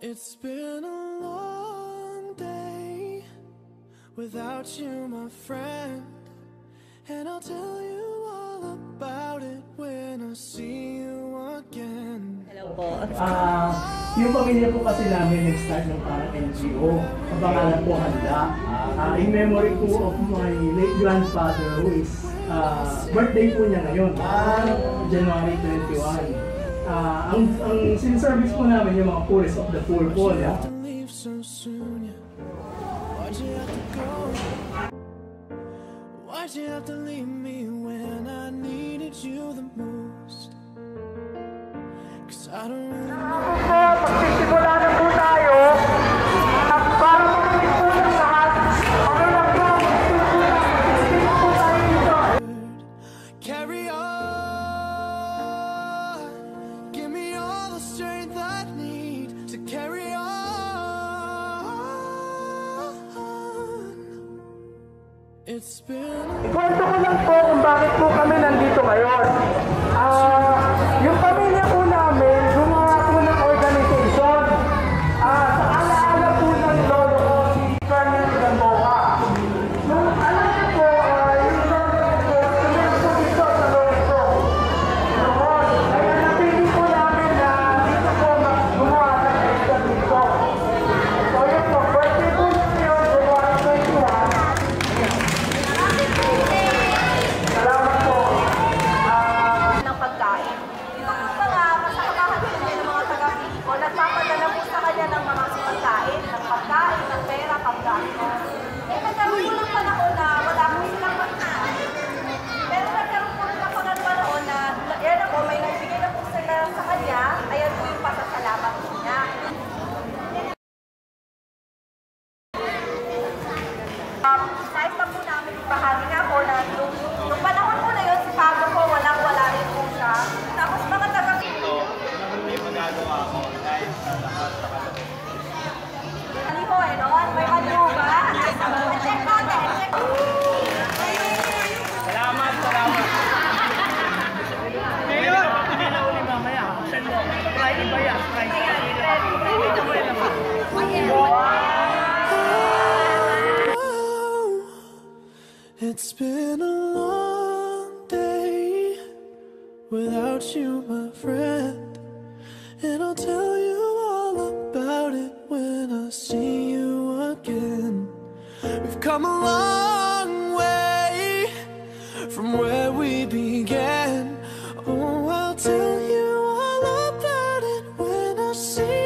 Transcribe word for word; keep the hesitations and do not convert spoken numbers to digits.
It's been a long day without you, my friend, and I'll tell you all about it when I see you again. Hello po. Ah, yung pamilya po kasi namin nag-start ng parang N G O. Ang pangalan po HANDA. Uh, in memory po of my late grandfather who is uh, birthday po niya ngayon, January twenty-first. Uh, ang, ang sin-service po namin yung mga poorest of the poor po. Yeah? Why'd you have to leave me when I needed you the most? Cause I don't really know. Magsisimula na po tayo. Para makinig po ng lahat. Okay lang po. Magsisimula po tayo dito. Carry on. Give me all the strength I need to carry on. It's been Ikwento ko lang po kung bakit po kami nandito ngayon. Ah, yung pamilya po namin, gumawa po ng organization. Ah, sa alaala po ng lolo ko, si Colonel Gamboa. Nung alam niyo po, ah, yung lolo ko, sumunod po dito sa Loreto. Noon, kaya napili po namin na dito po gumawa ng exhibition. So yun po, birthday po niyo, January twenty-first. Salamat po. Ng pagkain. Yung mga kasamahan po niya ng mga taga-Pico, nagpapadala po sa kanya ng mga pagkain, ng pagkain, ng pera, pagkain. Eh, nagkaroon po ng panahon na wala po silang pagkain. Pero nagkaroon po ng panahon na, yan ako, may nagbigay na po sila sa kanya, ayan po yung pasasalamat niya. Um, kahit pa po namin bahagi nga po na nung, nung panahon po na yun, si Pablo po, walang-wala rin po siya. Tapos mga taga Ito, may magagawa ako dahil sa lahat sa kalabas. Ano po eh, noon? May ano ba? Check natin, check. Salamat, salamat. Ngayon, hindi na uli mamaya. Friday ba yan? Friday. It's been a long day without you, my friend, and I'll tell you all about it when I see you again. We've come a long way from where we began. Oh, I'll tell you all about it when I see